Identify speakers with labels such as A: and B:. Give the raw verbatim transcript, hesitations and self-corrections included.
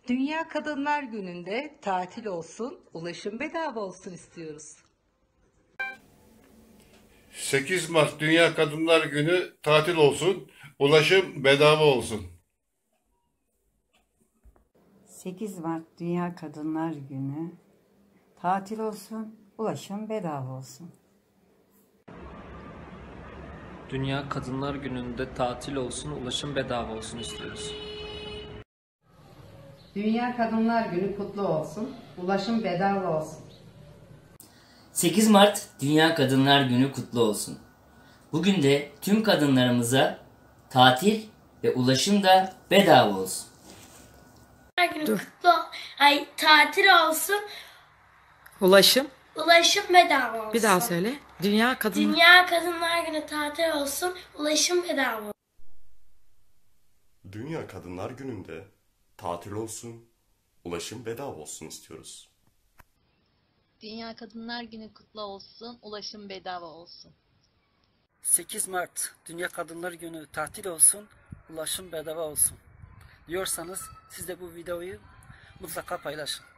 A: Dünya Kadınlar Günü'nde tatil olsun, ulaşım bedava olsun istiyoruz.
B: sekiz Mart Dünya Kadınlar Günü tatil olsun, ulaşım bedava olsun.
C: sekiz Mart Dünya Kadınlar Günü tatil olsun, ulaşım bedava olsun.
D: Dünya Kadınlar Günü'nde tatil olsun, ulaşım bedava olsun istiyoruz.
E: Dünya Kadınlar Günü kutlu olsun, ulaşım bedava olsun.
F: sekiz Mart Dünya Kadınlar Günü kutlu olsun. Bugün de tüm kadınlarımıza tatil ve ulaşım da bedava olsun.
G: Günü kutlu, ay tatil olsun,
H: Ulaşım.
G: ulaşım bedava olsun.
H: Bir daha söyle. Dünya Kadın.
G: Dünya Kadınlar Günü tatil olsun, ulaşım bedava olsun.
I: Dünya Kadınlar Günü'nde tatil olsun, ulaşım bedava olsun istiyoruz.
J: Dünya Kadınlar Günü kutlu olsun, ulaşım bedava olsun.
K: sekiz Mart Dünya Kadınlar Günü tatil olsun, ulaşım bedava olsun diyorsanız siz de bu videoyu mutlaka paylaşın.